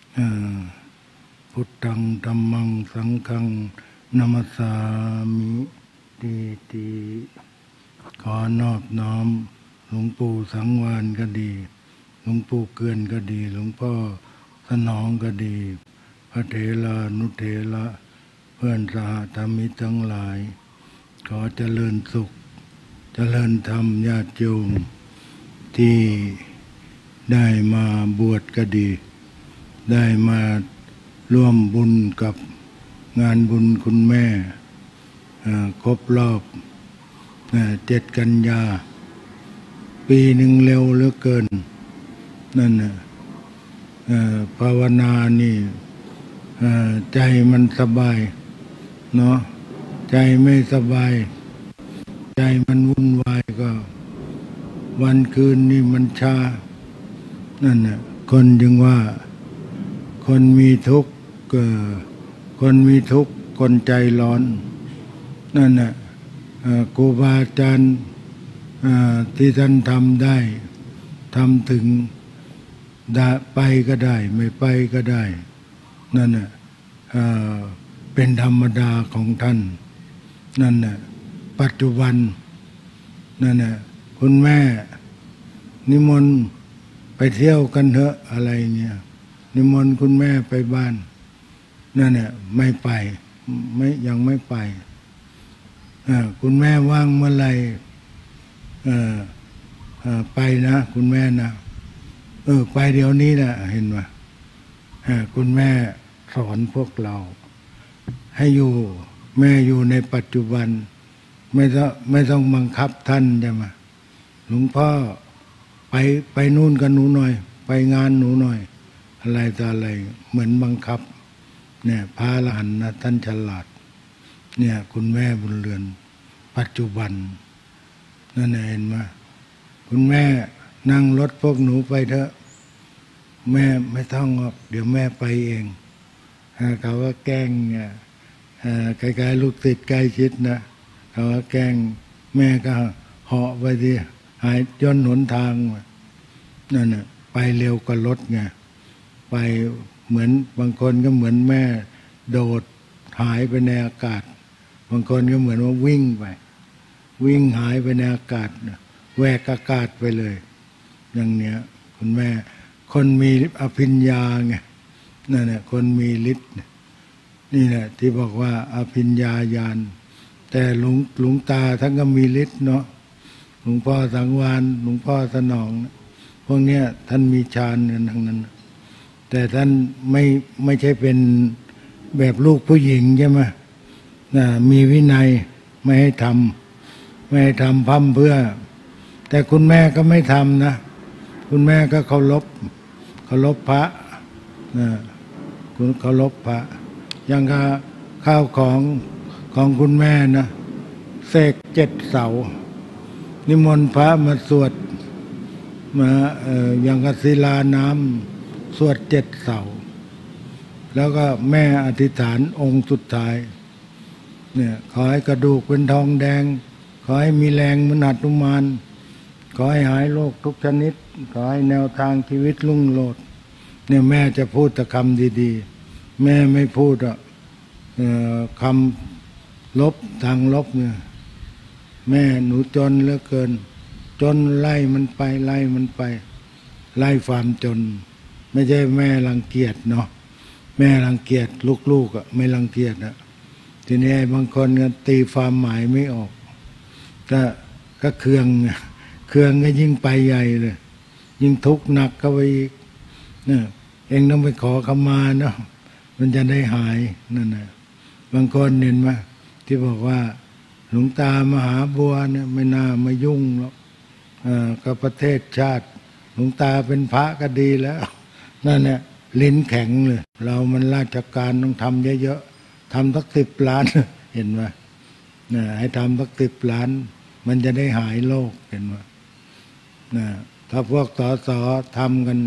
พุทธังธัมมังสังฆังนะมัสสามิติขอนอบน้อมหลวงปู่สังวาลก็ดีหลวงปู่เกือนก็ดีหลวงพ่อสนองก็ดีพระเถรานุเถระเพื่อนสหธรรมิกทั้งหลายขอเจริญสุขเจริญธรรมญาติโยมที่ได้มาบวชก็ดีได้มาร่วมบุญกับงานบุญคุณแม่ครบรอบ7 กันยาปีหนึ่งเร็วเหลือเกินนั่นน่ะภาวนานี่ใจมันสบายเนาะใจไม่สบายใจมันวุ่นวายก็วันคืนนี่มันชานั่นน่ะคนจึงว่าคนมีทุกข์คนมีทุกข์คนใจร้อนนั่นน่ะครูบาอาจารย์ที่ท่านทำได้ทำถึงไปก็ได้ไม่ไปก็ได้นั่นน่ะเป็นธรรมดาของท่านนั่นน่ะปัจจุบันนั่นน่ะคุณแม่นิมนต์ไปเที่ยวกันเถอะอะไรเงี้ยนิมนต์คุณแม่ไปบ้านนั่นน่ะไม่ไปยังไม่ไปคุณแม่ว่างเมื่อไหร่ไปนะคุณแม่นะไปเดี๋ยวนี้นะเห็นไหมคุณแม่สอนพวกเราให้อยู่แม่อยู่ในปัจจุบันไม่ต้องบังคับท่านใช่ไหมหลวงพ่อไปนู่นกับหนูหน่อยไปงานหนูหน่อยอะไรต่ออะไรเหมือนบังคับเนี่ยพระอรหันต์นะท่านฉลาดเนี่ยคุณแม่บุญเรือนปัจจุบันนั่นเห็นไหมคุณแม่นั่งรถพวกหนูไปเถอะแม่ไม่ต้องหรอกเดี๋ยวแม่ไปเองเขาว่าแกล้งใกล้ๆลูกติดใกล้ชิดนะเขาว่าแกล้งแม่ก็เหาะไปดิหายย่นหนทางนั่นน่ะไปเร็วกว่ารถไงไปเหมือนบางคนก็เหมือนแม่โดดหายไปในอากาศบางคนก็เหมือนว่าวิ่งหายไปในอากาศแหวกอากาศไปเลยอย่างเนี้ยคุณแม่คนมีอภิญญาไงนั่นแหละคนมีฤทธิ์นี่แหละที่บอกว่าอภิญญาญาณแต่หลวงตาท่านก็มีฤทธิ์เนาะหลวงพ่อสังวาลหลวงพ่อสนองพวกเนี้ยท่านมีฌานกันทั้งนั้นแต่ท่านไม่ใช่เป็นแบบลูกผู้หญิงใช่ไหมมีวินัยไม่ให้ทำพร่ำเพื่อแต่คุณแม่ก็ไม่ทำนะคุณแม่ก็เคารพพระเคารพพระยังก็ข้าวของคุณแม่นะเสก7 เสานิมนต์พระมาสวดมายังกศิลาน้ำสวด7 เสาแล้วก็แม่อธิษฐานองค์สุดท้ายเนี่ยขอให้กระดูกเป็นทองแดงขอให้มีแรงเหมือนหนุมานขอให้หายโรคทุกชนิดขอให้แนวทางชีวิตรุ่งโรจน์เนี่ยแม่จะพูดแต่คำดีๆแม่ไม่พูดคำลบทางลบเนี่ยแม่หนูจนเหลือเกินจนไล่มันไปไล่ความจนไม่ใช่แม่รังเกียจเนาะแม่รังเกียจลูกๆไม่รังเกียจนะทีนี้บางคนก็ตีความหมายไม่ออกก็เคืองก็ยิ่งไปใหญ่เลยยิ่งทุกข์หนักเข้าไปอีกเนี่ยเองต้องไปขอขมาเนาะมันจะได้หายนั่นนะบางคนเห็นไหมที่บอกว่าหลวงตามหาบัวเนี่ยไม่น่ามายุ่งหรอกกับประเทศชาติหลวงตาเป็นพระก็ดีแล้วนั่นเนี่ยลิ้นแข็งเลยเรามันราชการต้องทำเยอะๆทำสัก10 ล้านเห็นไหมให้ทำสัก10 ล้านมันจะได้หายโรคเห็นไหมถ้าพวกสสทำกัน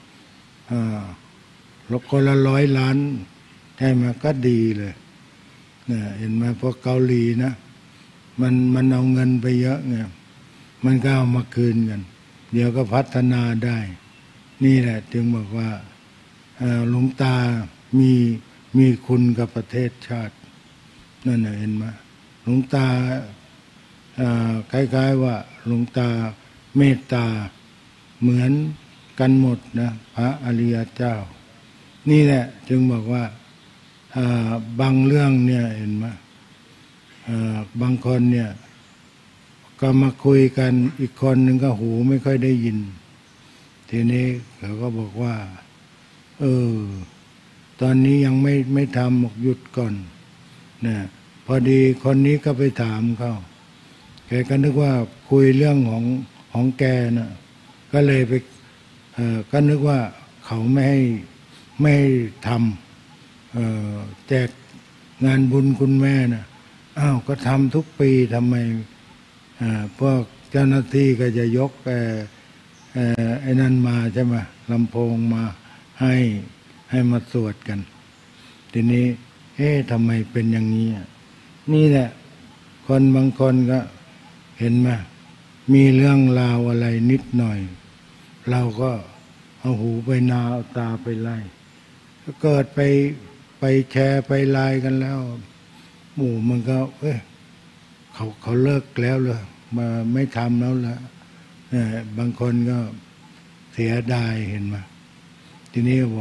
คนละ100 ล้านใช่ไหมก็ดีเลยเห็นไหมพวกเกาหลีนะมันเอาเงินไปเยอะไงมันก็เอามาคืนกันเดี๋ยวก็พัฒนาได้นี่แหละจึงบอกว่าหลวงตามีมีคุณกับประเทศชาตินั่นเห็นไหมหลวงตาคล้ายๆว่าหลวงตาเมตตาเหมือนกันหมดนะพระอริยเจ้านี่แหละจึงบอกว่าบางเรื่องเนี่ยเห็นไหมบางคนเนี่ยก็มาคุยกันอีกคนหนึ่งก็หูไม่ค่อยได้ยินทีนี้เขาก็บอกว่าตอนนี้ยังไม่ทำหยุดก่อนเนี่ยพอดีคนนี้ก็ไปถามเขาแกก็นึกว่าคุยเรื่องของแกนะก็เลยไปก็นึกว่าเขาไม่ให้ทำแจกงานบุญคุณแม่นะอ้าวก็ทำทุกปีทำไมพวกเจ้าหน้าที่ก็จะยกไอ้นั่นมาใช่ไหมลำโพงมาให้มาสวดกันทีนี้ทำไมเป็นอย่างนี้นี่แหละคนบางคนก็เห็นไหมมีเรื่องราวอะไรนิดหน่อยเราก็เอาหูไปนาเอาตาไปไล่ก็เกิดไปแชร์ไปไลน์กันแล้วหมู่มันก็เขาเลิกแล้วเลยมาไม่ทำแล้วละบางคนก็เสียดายเห็นไหมทีนี้บอก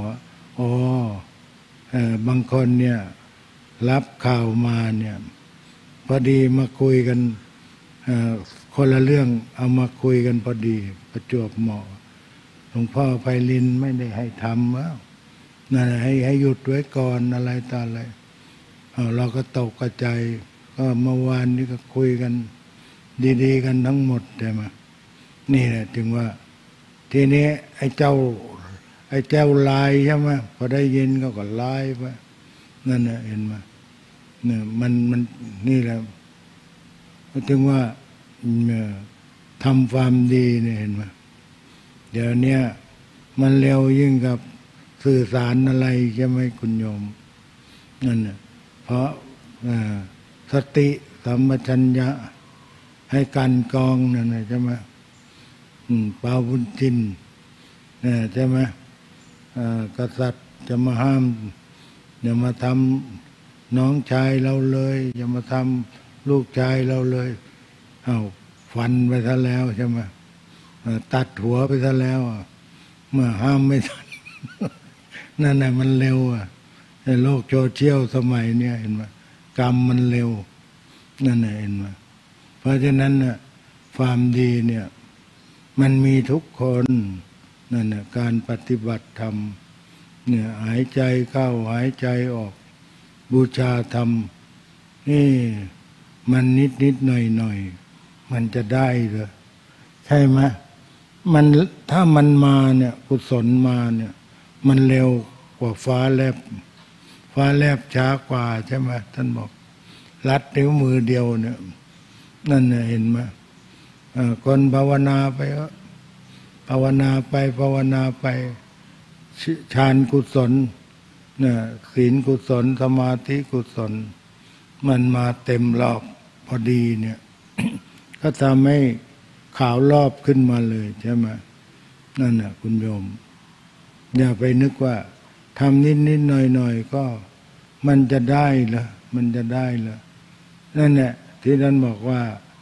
บางคนเนี่ยรับข่าวมาเนี่ยพอดีมาคุยกันคนละเรื่องเอามาคุยกันพอดีประจวบเหมาะหลวงพ่อไพลินไม่ได้ให้ทำแล้วนั่นให้หยุดไว้ก่อนอะไรต่ออะไรเราก็ตกใจก็เมื่อวานนี้ก็คุยกันดีๆกันทั้งหมดใช่ไหมนี่แหละถึงว่าทีนี้ไอ้เจ้าลายใช่ไหมพอได้ยินก็ลายไปนั่นน่ะเห็นไหมเนี่ยมันนี่แหละถึงว่าทำความดีเนี่ยเห็นไหมเดี๋ยวนี้มันเร็วยิ่งกับสื่อสารอะไรใช่ไหมคุณโยมนั่นน่ะเพราะสติสัมปชัญญะให้กันกองนั่นใช่ไหมปาวุญจินใช่ไหมกษัตริย์จะมาห้ามอย่ามาทำน้องชายเราเลยอย่ามาทำลูกชายเราเลยฟันไปซะแล้วใช่ไหมตัดหัวไปซะแล้วเมื่อห้ามไม่ทัน นั่นแหละมันเร็วในโลกโซเชียลสมัยเนี้ยเห็นไหมกรรมมันเร็วนั่นแหละเห็นไหมเพราะฉะนั้นน่ะความดีเนี่ยมันมีทุกคนนั่นแหละการปฏิบัติธรรมเนี่ยหายใจเข้าหายใจออกบูชาธรรมนี่มันนิดหน่อยมันจะได้เหรอใช่ไหมมันถ้ามันมาเนี่ยกุศลมาเนี่ยมันเร็วกว่าฟ้าแลบช้ากว่าใช่ไหมท่านบอกลัดนิ้วมือเดียวเนี่ยนั่นเนี่ยเห็นไหมคนภาวนาไปภาวนาไปฌานกุศลเนี่ยศีลกุศลสมาธิกุศลมันมาเต็มรอบพอดีเนี่ย ก็ทำให้ขาวรอบขึ้นมาเลยใช่ไหมนั่นน่ะคุณโยมอย่าไปนึกว่าทำนิดหน่อยก็มันจะได้เหรอมันจะได้เหรอนั่นแหละที่ท่านบอกว่า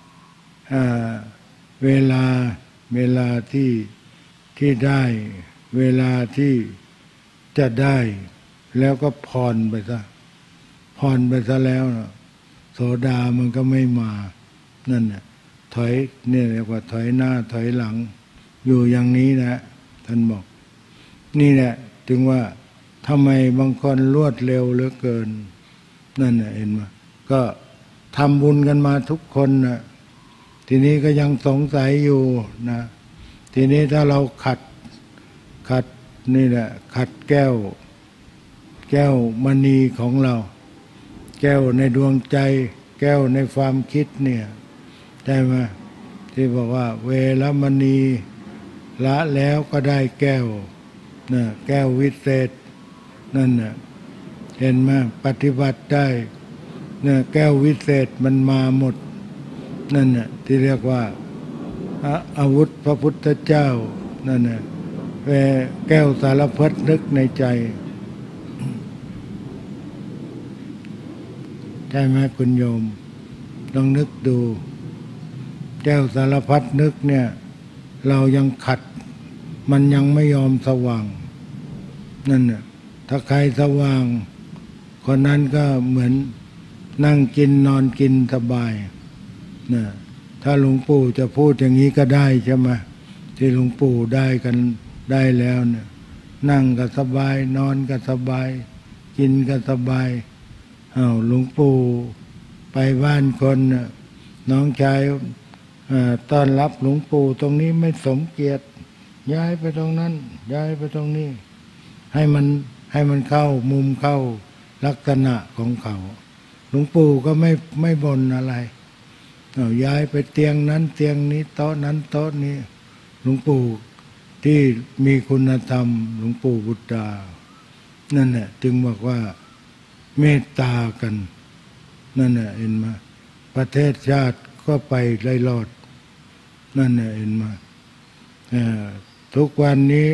เวลาที่ได้เวลาที่จะได้แล้วก็ผ่อนไปซะแล้วนะโสดามันก็ไม่มานั่นน่ะถอยเนี่ยเรียกว่าถอยหน้าถอยหลังอยู่อย่างนี้นะท่านบอกนี่แหละถึงว่าทำไมบางคนรวดเร็วเหลือเกินนั่นน่ะเห็นไหมก็ทำบุญกันมาทุกคนนะทีนี้ก็ยังสงสัยอยู่นะทีนี้ถ้าเราขัดนี่แหละขัดแก้วมณีของเราแก้วในดวงใจแก้วในความคิดเนี่ยได้ไหมที่บอกว่าเวรมณีละแล้วก็ได้แก้วนะแก้ววิเศษนั่นน่ะเห็นไหมปฏิบัติได้นะแก้ววิเศษมันมาหมดนั่นน่ะที่เรียกว่าอาวุธพระพุทธเจ้านั่นน่ะแก้วสารพัดนึกในใจใช่ไหมคุณโยมลองนึกดูแก้วสารพัดนึกเนี่ยเรายังขัดมันยังไม่ยอมสว่างนั่นน่ะถ้าใครสว่างคนนั้นก็เหมือนนั่งกินนอนกินสบายนะถ้าหลวงปู่จะพูดอย่างนี้ก็ได้ใช่ไหมที่หลวงปู่ได้กันได้แล้วเนี่ยนั่งก็สบายนอนก็สบายกินก็สบายหลวงปู่ไปบ้านคนน้องชายต้อนรับหลวงปู่ตรงนี้ไม่สมเกียรติย้ายไปตรงนั้นย้ายไปตรงนี้ให้มันเข้ามุมเข้าลักษณะของเขาหลวงปู่ก็ไม่บ่นอะไรย้ายไปเตียงนั้นเตียงนี้โต๊ะนั้นโต๊ะนี้หลวงปู่ที่มีคุณธรรมหลวงปู่บุตตานั่นแหละจึงบอกว่าเมตตากันนั่นแหละเห็นไหมประเทศชาติก็ไปไล่รอดนั่นแหละเห็นไหมทุกวันนี้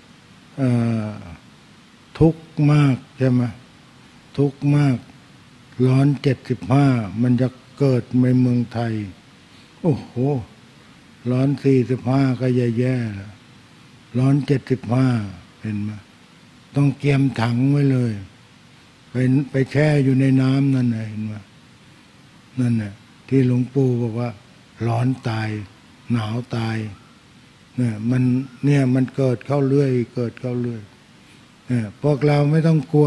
ทุกข์มากใช่ไหมทุกข์มากร้อน75มันจะเกิดในเมืองไทยโอ้โหร้อน45ก็แย่ๆแล้วร้อน75เห็นไหมต้องเตรียมถังไว้เลยไปแช่อยู่ในน้ำนั่นเห็นไหมนั่นน่ะที่หลวงปู่บอกว่าร้อนตายหนาวตายเนี่ยมันเกิดเข้าเรื่อยเกิดเข้าเรื่อยพวกเราไม่ต้องกลัว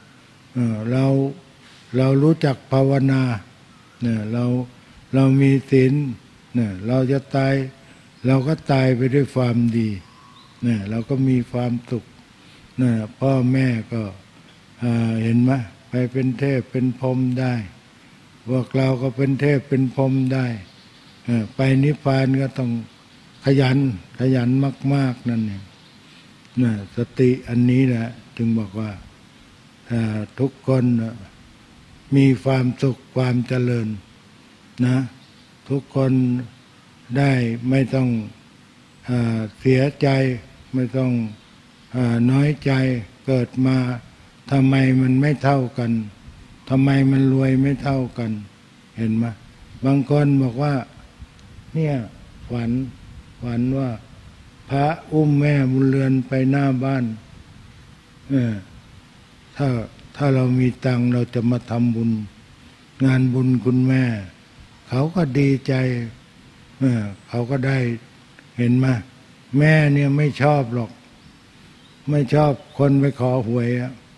เรารู้จักภาวนาเนี่ยเรามีศีลเนี่ยเราจะตายเราก็ตายไปด้วยความดีเนี่ยเราก็มีความสุขเนี่ยพ่อแม่ก็เห็นไหมไปเป็นเทพเป็นพรหมได้พวกเราก็เป็นเทพเป็นพรหมได้ไปนิพพานก็ต้องขยันมากๆนั่นเองนะสติอันนี้แหละจึงบอกว่าทุกคนมีความสุขความเจริญนะทุกคนได้ไม่ต้องเสียใจไม่ต้องน้อยใจเกิดมาทำไมมันไม่เท่ากันทำไมมันรวยไม่เท่ากันเห็นไหมบางคนบอกว่าเนี่ยฝันว่าพระอุ้มแม่บุญเรือนไปหน้าบ้านถ้าเรามีตังเราจะมาทำบุญงานบุญคุณแม่เขาก็ดีใจเขาก็ได้เห็นไหมแม่เนี่ยไม่ชอบหรอกไม่ชอบคนไปขอหวย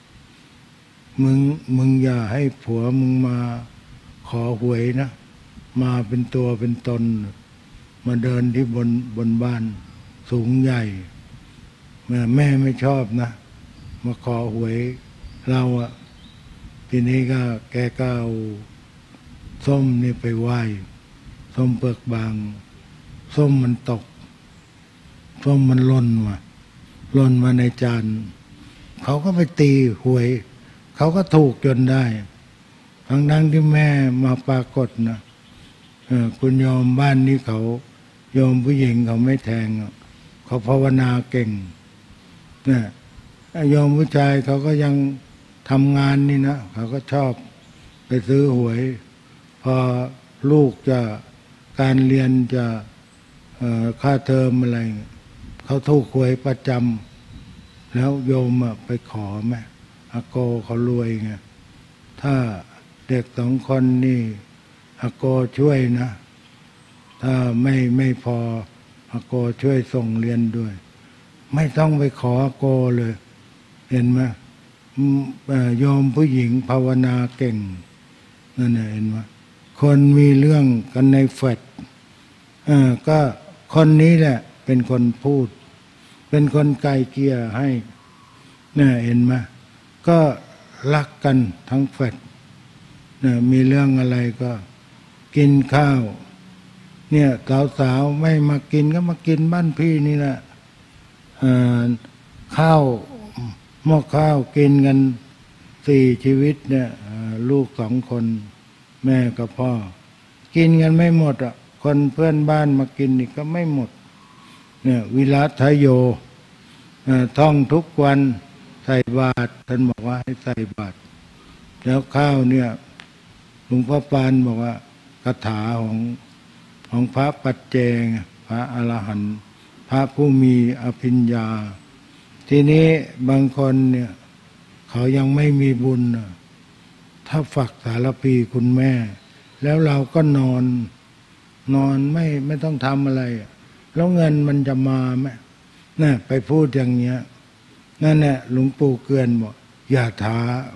มึงอย่าให้ผัวมึงมาขอหวยนะมาเป็นตัวเป็นตนมาเดินที่บนบ้านสูงใหญ่แม่ไม่ชอบนะมาขอหวยเราทีนี้แกก็เอาส้มนี่ไปไหว้ส้มเปลือกบางส้มมันตกส้มมันหล่นมาในจานเขาก็ไปตีหวยเขาก็ถูกจนได้ทั้งที่แม่มาปรากฏนะคุณโยมบ้านนี้เขาโยมผู้หญิงเขาไม่แทงเขาภาวนาเก่งเนี่ยโยมผู้ชายเขาก็ยังทำงานนี่นะเขาก็ชอบไปซื้อหวยพอลูกจะการเรียนจะค่าเทอมอะไรเขาถูกหวยประจำแล้วโยมไปขอไหมอาโกเขารวยไงถ้าเด็ก2 คนนี่อาโกช่วยนะถ้าไม่พออาโกช่วยส่งเรียนด้วยไม่ต้องไปขออาโกเลยเห็นไหมโยมผู้หญิงภาวนาเก่งนั่นเห็นไหมคนมีเรื่องกันในแฟลตก็คนนี้แหละเป็นคนพูดเป็นคนไกลเกลี่ยให้เนี่ยเห็นไหมก็รักกันทั้งแฟลตเนี่ยมีเรื่องอะไรก็กินข้าวเนี่ยสาวๆไม่มากินก็มากินบ้านพี่นี่แหละข้าวหม้อข้าวกินกัน4 ชีวิตเนี่ยลูก2 คนแม่กับพ่อกินกันไม่หมดคนเพื่อนบ้านมากินอีกก็ไม่หมดเนี่ยวิรัตโยท่องทุกวันใส่บาตรท่านบอกว่าให้ใส่บาตรแล้วข้าวเนี่ยหลวงพ่อปานบอกว่าคาถาของพระปัจเจกพระอรหันต์พระผู้มีอภิญญาทีนี้บางคนเนี่ยเขายังไม่มีบุญถ้าฝักสารพีคุณแม่ แล้วเราก็นอนไม่ต้องทำอะไรแล้วเงินมันจะมาไหมน่ะไปพูดอย่างเงี้ยนั่นแหละหลวงปู่เกือนบอกอย่าท้า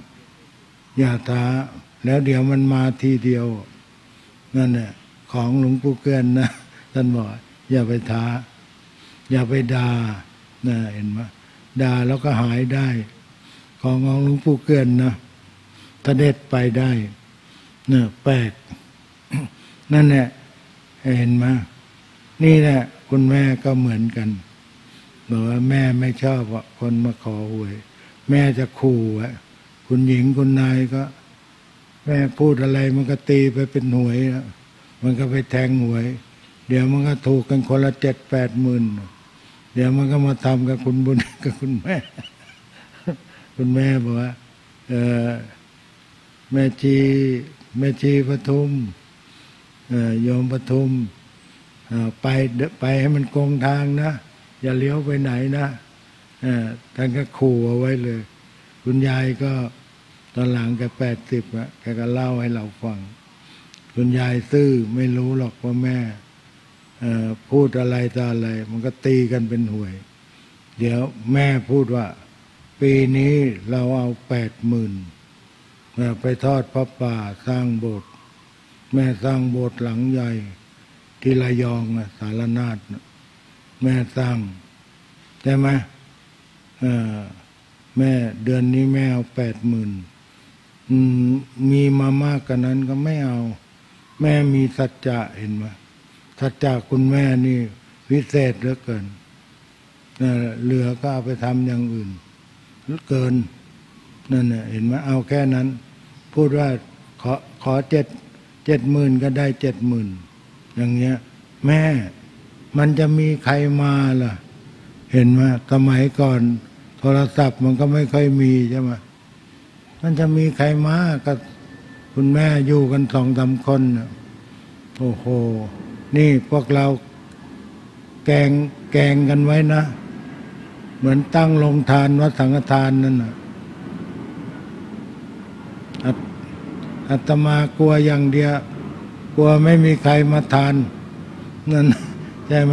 แล้วเดี๋ยวมันมาทีเดียวนั่นแหละของหลวงปู่เกือนนะท่านบอกอย่าไปท้าอย่าไปด่านะเห็นไหมด่าแล้วก็หายได้ของหลวงปู่เกือนนะถ้าเด็ดไปได้เนี่ยแปลก นั่นแหละเห็นไหมนี่แหละคุณแม่ก็เหมือนกันบอกว่าแม่ไม่ชอบคนมาขอหวยแม่จะขู่คุณหญิงคุณนายก็แม่พูดอะไรมันก็ตีไปเป็นหวยมันก็ไปแทงหวยเดี๋ยวมันก็ถูกกันคนละ7-8 หมื่นเดี๋ยวมันก็มาทำกับคุณบุญกับคุณแม่ คุณแม่บอกว่าแม่ชีปทุมโยมปทุมไปให้มันกงทางนะอย่าเลี้ยวไปไหนนะท่านก็ขู่เอาไว้เลยคุณยายก็ตอนหลังแก80แกก็เล่าให้เราฟังคุณยายซื่อไม่รู้หรอกว่าแม่พูดอะไรต่ออะไรมันก็ตีกันเป็นหวยเดี๋ยวแม่พูดว่าปีนี้เราเอา80,000ไปทอดพระป่าสร้างโบสถ์แม่สร้างโบสถ์หลังใหญ่ที่ระยองสารนาฏแม่สร้างใช่ไหมแม่เดือนนี้แม่เอา80,000มีมามากกว่านั้นก็ไม่เอาแม่มีสัจจะเห็นไหมสัจจะคุณแม่นี่วิเศษเหลือเกินเหลือก็เอาไปทำอย่างอื่นเกินนั่นเห็นไหมเอาแค่นั้นพูดว่าขอ70,000ก็ได้70,000อย่างเงี้ยแม่มันจะมีใครมาล่ะเห็นไหมสมัยก่อนโทรศัพท์มันก็ไม่ค่อยมีใช่ไหมมันจะมีใครมาก็คุณแม่อยู่กัน2-3 คนโอ้โหนี่พวกเราแกงกันไว้นะเหมือนตั้งโรงทานวัดสังฆทานนั่นน่ะอาตมากลัวอย่างเดียวกลัวไม่มีใครมาทานนั่นใช่ไหม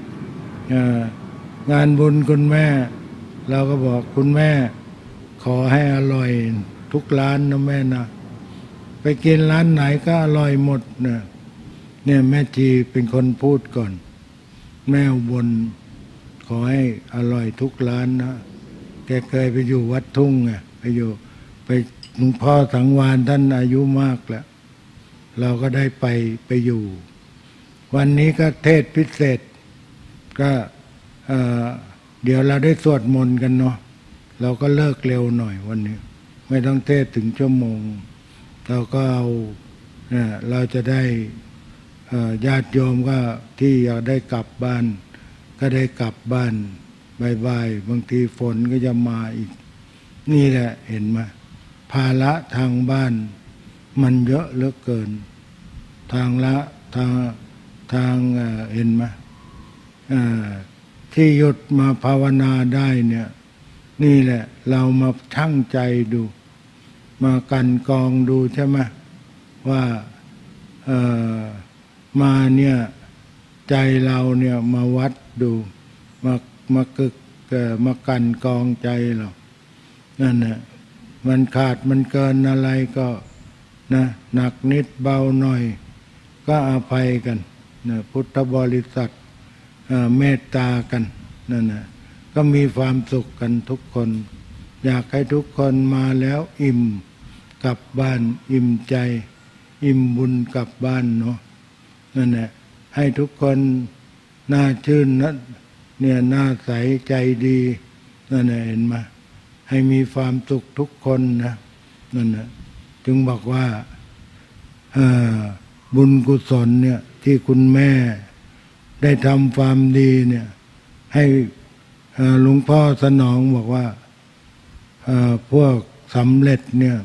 งานบุญคุณแม่เราก็บอกคุณแม่ขอให้อร่อยทุกร้านนะแม่นะไปกินร้านไหนก็อร่อยหมดเนี่ยแม่จีเป็นคนพูดก่อนแม่อุบลขอให้อร่อยทุกร้านนะแกเคยไปอยู่วัดทุ่งไปหลวงพ่อสังวานท่านอายุมากแล้วเราก็ได้ไปอยู่วันนี้ก็เทศพิเศษก็เดี๋ยวเราได้สวดมนต์กันเนาะเราก็เลิกเร็วหน่อยวันนี้ไม่ต้องเทศถึงชั่วโมงเราก็เอาเราจะได้ญาติโยมก็ที่อยากได้กลับบ้านก็ได้กลับบ้านบ่ายๆบางทีฝนก็จะมาอีกนี่แหละเห็นไหมภาระทางบ้านมันเยอะเหลือเกินทางเห็นไหมที่หยุดมาภาวนาได้เนี่ยนี่แหละเรามาชั่งใจดูมากันกองดูใช่ไหมว่ามาเนี่ยใจเราเนี่ยมาวัดดูมากันกองใจเรานั่นน่ะมันขาดมันเกินอะไรก็นะหนักนิดเบาหน่อยก็อภัยกันนะพุทธบริษัทเมตตากันนั่นน่ะก็มีความสุขกันทุกคนอยากให้ทุกคนมาแล้วอิ่มกลับบ้านอิ่มใจอิ่มบุญกลับบ้านเนาะนั่นแหละให้ทุกคนน่าชื่นนะเนี่ยน่าใสใจดีนั่นแหละเห็นไหมให้มีความสุขทุกคนนะนั่นแหละจึงบอกว่าบุญกุศลเนี่ยที่คุณแม่ได้ทำความดีเนี่ยให้หลวงพ่อสนองบอกว่าพวกสำเร็จเนี่ย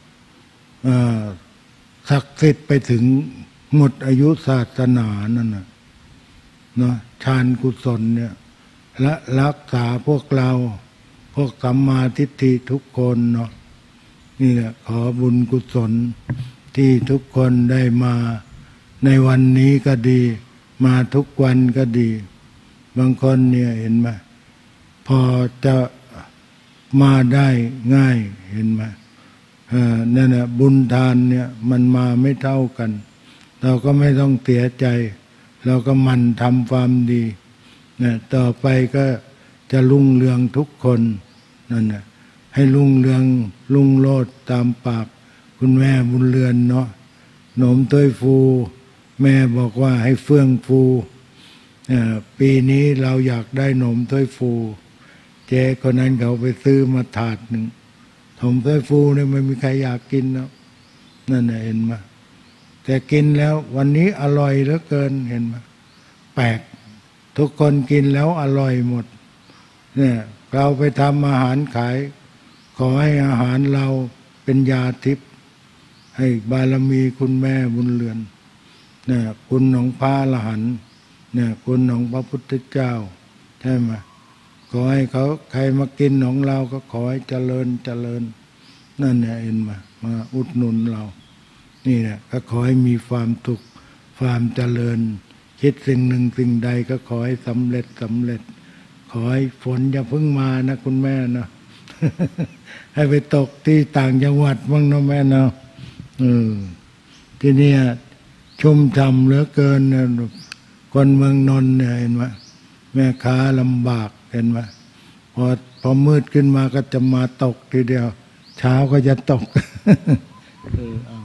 ศักดิ์สิทธิ์ไปถึงหมดอายุศาสนานั่นนะเนาะฌานกุศลเนี่ยและรักษาพวกเราพวกสัมมาทิฏฐิทุกคนเนาะนี่แหละขอบุญกุศลที่ทุกคนได้มาในวันนี้ก็ดีมาทุกวันก็ดีบางคนเนี่ยเห็นไหมพอจะมาได้ง่ายเห็นไหมนั่นแหละบุญทานเนี่ยมันมาไม่เท่ากันเราก็ไม่ต้องเสียใจเราก็หมั่นทำความดีนะต่อไปก็จะรุ่งเรืองทุกคนนั่นนะให้รุ่งเรืองรุ่งโรจน์ตามปากคุณแม่บุญเรือนเนาะหนมต้วยฟูแม่บอกว่าให้เฟื่องฟูปีนี้เราอยากได้หนมต้วยฟูเจ๊คนนั้นเขาไปซื้อมาถาดหนึ่งหนมต้วยฟูเนี่ยไม่มีใครอยากกินเนาะนั่นน่ะเห็นไหมแต่กินแล้ววันนี้อร่อยเหลือเกินเห็นไหมแปลกทุกคนกินแล้วอร่อยหมดเนี่ยเราไปทำอาหารขายขอให้อาหารเราเป็นยาทิพย์ให้บารมีคุณแม่บุญเรือนเนี่ยคุณของพระอรหันต์เนี่ยคุณของพระพุทธเจ้าใช่ไหมขอให้เขาใครมากินของเราก็ขอให้เจริญเจริญนั่นเนี่ยเห็นมาอุดหนุนเรานี่แหละก็ขอให้มีความสุขความเจริญคิดสิ่งหนึ่งสิ่งใดก็ขอให้สำเร็จขอให้ฝนอย่าเพิ่งมานะคุณแม่นะ ให้ไปตกที่ต่างจังหวัดบ้างนะแม่เนาะที่นี่ชุ่มฉ่ำเหลือเกินนะคนเมืองนนท์เนี่ยเห็นไหมแม่ค้าลำบากเห็นไหมพอมืดขึ้นมาก็จะมาตกทีเดียวเช้าก็จะตก เอา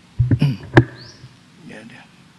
เดี๋ยว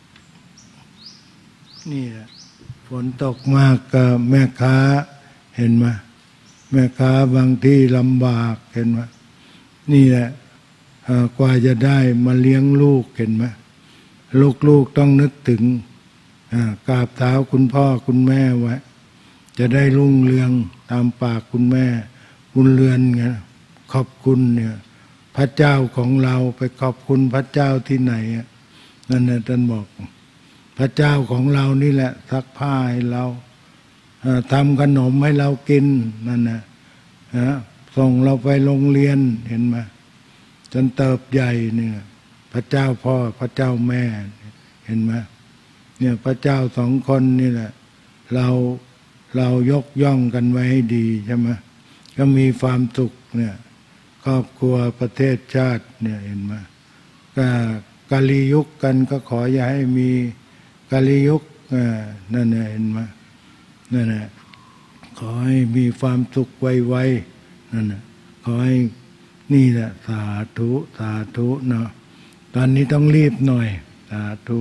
นี่แหละฝนตกมากก็แม่ค้าเห็นไหมแม่ค้าบางที่ลำบากเห็นไหมนี่แหละกว่าจะได้มาเลี้ยงลูกเห็นไหมลูกต้องนึกถึงกราบเท้าคุณพ่อคุณแม่ไว้จะได้รุ่งเรืองตามปากคุณแม่บุญเรือนไงขอบคุณเนี่ยพระเจ้าของเราไปขอบคุณพระเจ้าที่ไหนนั่นน่ะท่านบอกพระเจ้าของเรานี่แหละซักผ้าให้เราทำขนมให้เรากินนั่นนะส่งเราไปโรงเรียนเห็นไหมจนเติบใหญ่เนี่ยพระเจ้าพ่อพระเจ้าแม่เห็นไหมเนี่ยพระเจ้าสองคนนี่แหละเรายกย่องกันไว้ให้ดีใช่ไหมก็มีความสุขเนี่ยครอบครัวประเทศชาติเนี่ยเห็นไหมกาลียุคกันก็ขออย่าให้มีกาลียุคนั่นเห็นไหมนั่นแหละขอให้มีความสุขไวๆนั่นนะขอให้นี่แหละสาธุสาธุเนาะตอนนี้ต้องรีบหน่อยสาธุ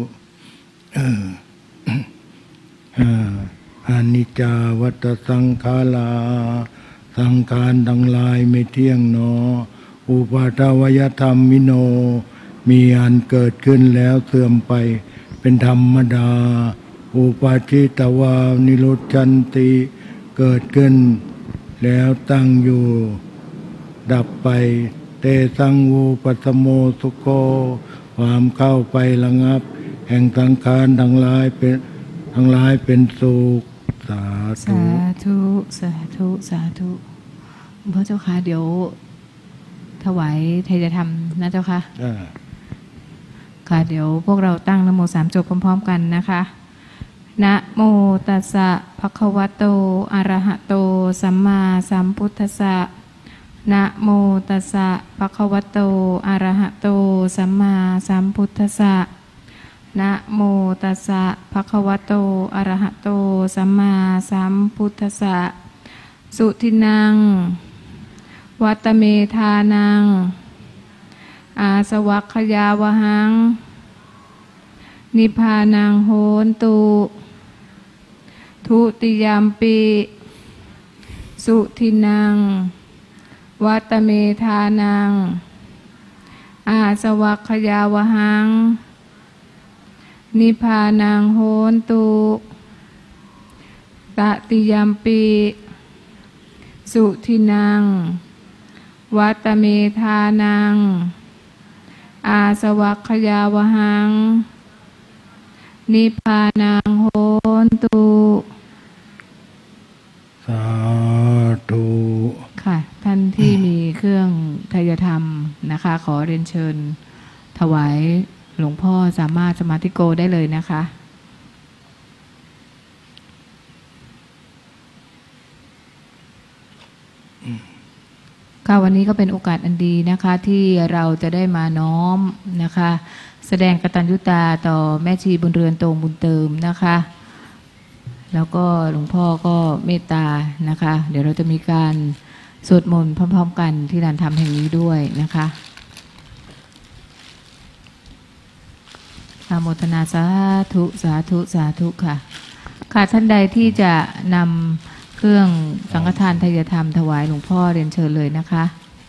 อานิจจาวัฏสังขาราสังขารทั้งหลายไม่เที่ยงหนออุปาทวยธรรมมิโนมีอันเกิดขึ้นแล้วเสื่อมไปเป็นธรรมดาอุปาทิตวานิโรธชันติเกิดขึ้นแล้วตั้งอยู่ดับไปเตสังวูปัสสโมสุโกความเข้าไประงับแห่งสังขารทั้งหลายเป็นสุขสาธุสาธุสาธุพระเจ้าค่ะเดี๋ยวถวายไทยธรรมนะเจ้าค่ะค่ะเดี๋ยวพวกเราตั้งนะโมสามจบพร้อมๆกันนะคะนะโมตัสสะภะคะวะโตอะระหะโตสัมมาสัมพุทธัสสะนะโมตัสสะภะคะวะโตอะระหะโตสัมมาสัมพุทธัสสะนะโมตัสสะภะคะวะโตอะระหะโตสัมมาสัมพุทธัสสะสุทินังวัตเมธานังอาสวัคคยาวหังนิพพานังโหนตุทุติยามปิสุทินังวัตเมธานังอาสวัคคยาวหังนิพพานังโหนตุตติยามปิสุทินังวัตเมธานังอาสวัคยาวหังนิพพานังโหนตุสาธุค่ะท่านที่มีเครื่องไทยธรรมนะคะขอเรียนเชิญถวายหลวงพ่อสามารถสมาธิโกได้เลยนะคะค่ะวันนี้ก็เป็นโอกาสอันดีนะคะที่เราจะได้มาน้อมนะคะแสดงกตัญญูตาต่อแม่ชีบุญเรือนตรงบุญเติมนะคะแล้วก็หลวงพ่อก็เมตตานะคะเดี๋ยวเราจะมีการสวดมนต์พร้อมๆกันที่ลานธรรมแห่งนี้ด้วยนะคะอนุโมทนาสาธุสาธุสาธุค่ะค่ะท่านใดที่จะนำเครื่องสังฆทานไทยธรรมถวายหลวงพ่อเรียนเชิญเลยนะคะ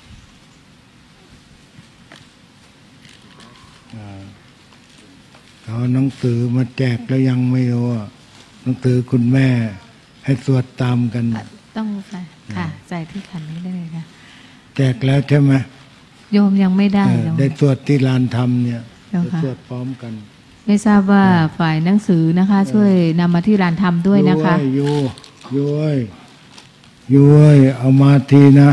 เอาหนังสือมาแจกแล้วยังไม่รู้หนังสือคุณแม่ให้สวดตามกันต้องใส่ค่ะใส่ที่ขันนี้ได้เลยค่ะแจกแล้วใช่ไหมโยมยังไม่ได้ได้สวดที่ลานธรรมเนี่ยสวดพร้อมกันไม่ทราบว่าฝ่ายหนังสือนะคะช่วยนำมาที่ลานธรรมด้วยนะคะย้ยเอามาทีนะ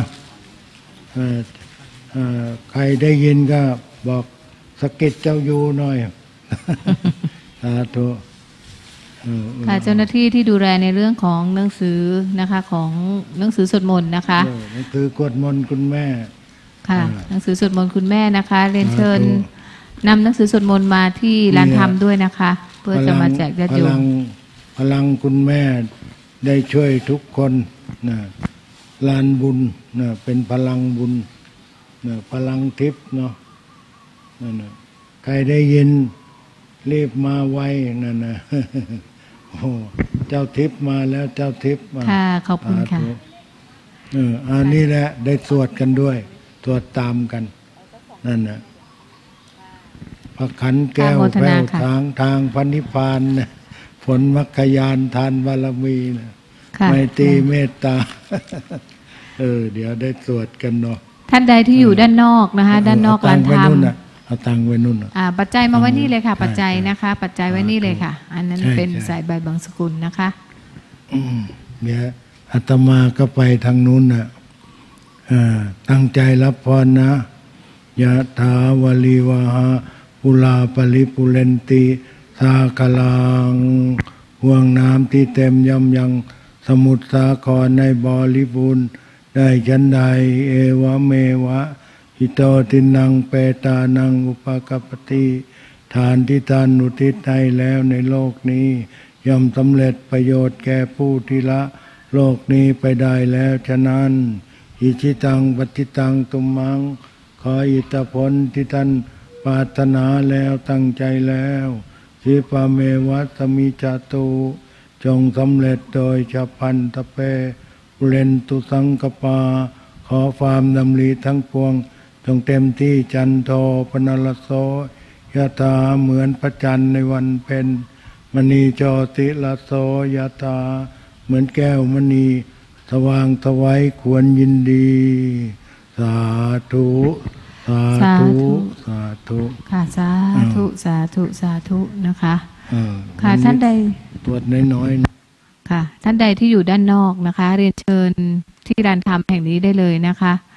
ใครได้ยินก็บอกสะกิดเจ้ายูหน่อยสาธุค่ะเจ้าหน้าที่ที่ดูแลในเรื่องของหนังสือนะคะของหนังสือสวดมนต์นะคะหนังสือกวดมนต์คุณแม่ค่ะหนังสือสวดมนต์คุณแม่นะคะเรียนเชิญนำหนังสือสวดมนต์มาที่ลานธรรมด้วยนะคะเพื่อจะมาแจกญาติโยมพลังคุณแม่ได้ช่วยทุกคนนะลานบุญนะเป็นพลังบุญนะพลังทิพย์เนาะนั่นนะใครได้ยินรีบมาไวนั่นนะโอ้เจ้าทิพย์มาแล้วเจ้าทิพย์มาค่ะขอบคุณค่ะอันนี้แหละได้สวดกันด้วยสวดตามกันนั่นนะพระขันแก้วแผ่วทางพระนิพพานนะผลมรรคยานทานบารมีนะไมตรีเมตตาเดี๋ยวได้สวดกันเนาะท่านใดที่อยู่ด้านนอกนะคะด้านนอกลานธรรมเอาตังไว้นู่นปัจจัยมาไว้นี่เลยค่ะปัจจัยนะคะปัจจัยไว้นี่เลยค่ะอันนั้นเป็นสายใบบางสกุลนะคะเดี๋ยวอาตมาก็ไปทางนู้นน่ะตั้งใจรับพรนะยะถาวลีวาหาปุลาปริปุเรนติสากลังห่วงน้ำที่เต็มย่ำยังสมุทรสาครในบริบูรณ์ได้ฉันใดเอวะเมวะอิโตตินังเปตานังอุปกัปปติทานที่ท่านอุทิศให้แล้วในโลกนี้ย่อมสำเร็จประโยชน์แก่ผู้ที่ละโลกนี้ไปได้แล้วฉะนั้นอิชิตังปฏิตังตุมมังขออิทธิผลที่ท่านปรารถนาแล้วตั้งใจแล้วสิปะเมวะสมิจตุจงสำเร็จโดยฉับพลันตะเปปุเรนตุสังกปาขอความดำริทั้งปวงจงเต็มที่จันโทปนลโสยะถาเหมือนพระจันทร์ในวันเพ็ญมณีโจติลโสยะถาเหมือนแก้วมณีสว่างทวัยควรยินดีสาธุสาธุสาธุค่ะสาธุสาธุสาธุนะคะค่ะท่านใดตรวจน้อยๆค่ะท่านใดที่อยู่ด้านนอกนะคะเรียนเชิญที่ลานธรรมแห่งนี้ได้เลยนะคะ